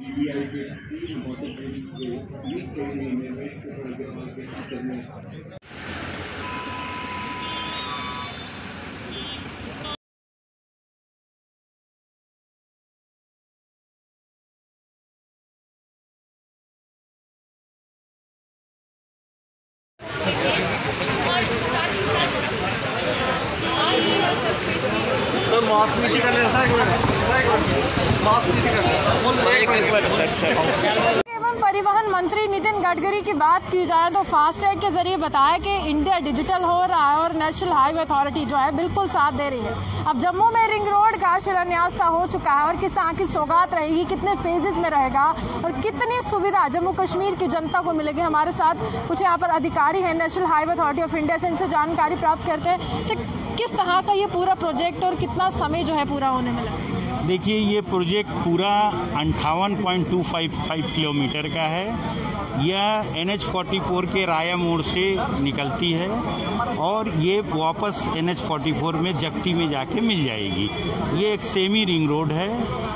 CBI के 3 महत्वपूर्ण को लीक कई महीने में केजरीवाल के हाथ में। सर मास्क नीचे कर लेना मास्क नीचे कर। एवं परिवहन मंत्री नितिन गडकरी की बात की जाए तो फास्टैग के जरिए बताया कि इंडिया डिजिटल हो रहा है और नेशनल हाईवे अथॉरिटी जो है बिल्कुल साथ दे रही है। अब जम्मू में रिंग रोड का शिलान्यास हो चुका है और किस तरह की सौगात रहेगी, कितने फेजेस में रहेगा और कितनी सुविधा जम्मू कश्मीर की जनता को मिलेगी। हमारे साथ कुछ यहाँ पर अधिकारी हैं national highway authority of India से, इनसे जानकारी प्राप्त करते हैं किस तरह का ये पूरा प्रोजेक्ट और कितना समय जो है पूरा होने में लगा। देखिए, ये प्रोजेक्ट पूरा 58.255 किलोमीटर का है। यह NH44 के राया मोड़ से निकलती है और ये वापस NH44 में जगती में जाके मिल जाएगी। ये एक सेमी रिंग रोड है।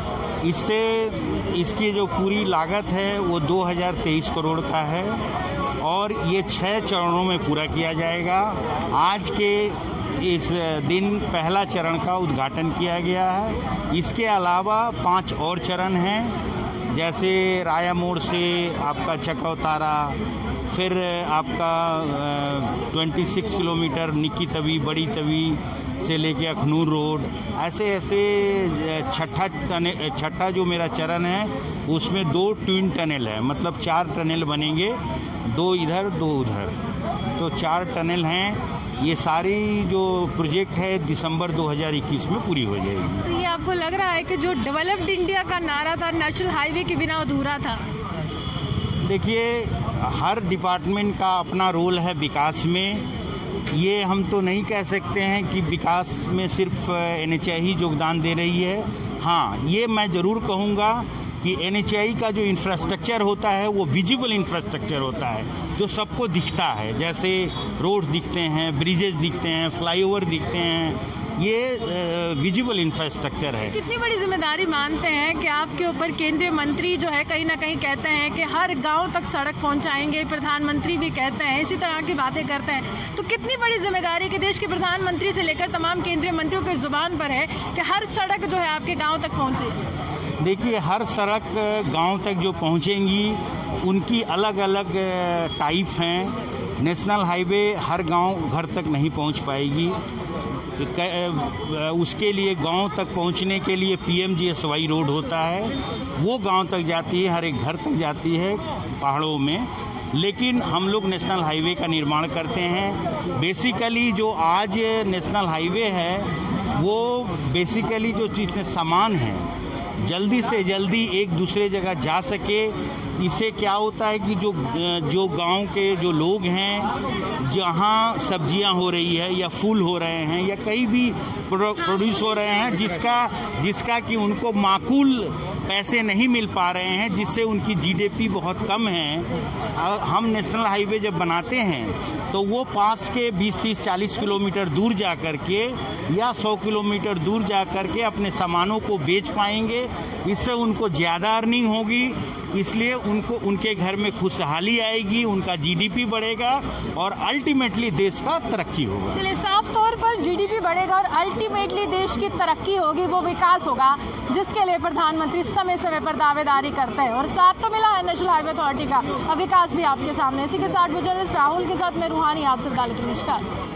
इसकी जो पूरी लागत है वो 2023 करोड़ का है और ये 6 चरणों में पूरा किया जाएगा। आज के इस दिन पहला चरण का उद्घाटन किया गया है। इसके अलावा 5 और चरण हैं, जैसे राया मोड़ से आपका चकौतारा, फिर आपका 26 किलोमीटर निक्की तवी, बड़ी तवी से लेके अखनूर रोड, ऐसे छठा जो मेरा चरण है उसमें 2 ट्विन टनल है, मतलब 4 टनल बनेंगे, 2 इधर 2 उधर, तो 4 टनल हैं। ये सारी जो प्रोजेक्ट है दिसंबर 2021 में पूरी हो जाएगी। तो ये आपको लग रहा है कि जो डेवलप्ड इंडिया का नारा था नेशनल हाईवे के बिना अधूरा था? देखिए, हर डिपार्टमेंट का अपना रोल है विकास में। ये हम तो नहीं कह सकते हैं कि विकास में सिर्फ NHAI ही योगदान दे रही है। हाँ, ये मैं ज़रूर कहूँगा कि NHAI का जो इंफ्रास्ट्रक्चर होता है वो विजिबल इंफ्रास्ट्रक्चर होता है, जो सबको दिखता है, जैसे रोड दिखते हैं, ब्रिजेस दिखते हैं, फ्लाईओवर दिखते हैं, ये विजिबल इंफ्रास्ट्रक्चर है। कितनी बड़ी जिम्मेदारी मानते हैं कि आपके ऊपर केंद्रीय मंत्री जो है कहीं ना कहीं कहते हैं कि हर गांव तक सड़क पहुंचाएंगे, प्रधानमंत्री भी कहते हैं, इसी तरह की बातें करते हैं, तो कितनी बड़ी जिम्मेदारी कि देश के प्रधानमंत्री से लेकर तमाम केंद्रीय मंत्रियों की जुबान पर है कि हर सड़क जो है आपके गाँव तक पहुँचे? देखिए, हर सड़क गांव तक जो पहुंचेंगी उनकी अलग अलग टाइप हैं। नेशनल हाईवे हर गांव घर तक नहीं पहुंच पाएगी। उसके लिए गांव तक पहुंचने के लिए PMGSY रोड होता है, वो गांव तक जाती है, हर एक घर तक जाती है पहाड़ों में। लेकिन हम लोग नेशनल हाईवे का निर्माण करते हैं। बेसिकली जो आज नेशनल हाईवे है वो बेसिकली जो चीज़ सामान है जल्दी से जल्दी एक दूसरे जगह जा सके। इससे क्या होता है कि जो गांव के जो लोग हैं, जहां सब्जियां हो रही है या फूल हो रहे हैं या कहीं भी प्रोड्यूस हो रहे हैं जिसका कि उनको माकूल पैसे नहीं मिल पा रहे हैं, जिससे उनकी GDP बहुत कम है। हम नेशनल हाईवे जब बनाते हैं तो वो पास के 20, 30, 40 किलोमीटर दूर जा कर के या 100 किलोमीटर दूर जा कर के अपने सामानों को बेच पाएंगे। इससे उनको ज़्यादा अर्निंग होगी, इसलिए उनको उनके घर में खुशहाली आएगी, उनका GDP बढ़ेगा और अल्टीमेटली देश का तरक्की होगा। चलिए, साफ तौर पर GDP बढ़ेगा और अल्टीमेटली देश की तरक्की होगी, वो विकास होगा जिसके लिए प्रधानमंत्री समय समय पर दावेदारी करते हैं और साथ तो मिला है नेशनल हाईवे अथॉरिटी का। अब विकास भी आपके सामने। इसी के साथ जर्नलिस्ट राहुल के साथ मैं रूहानी आपसे नमस्कार।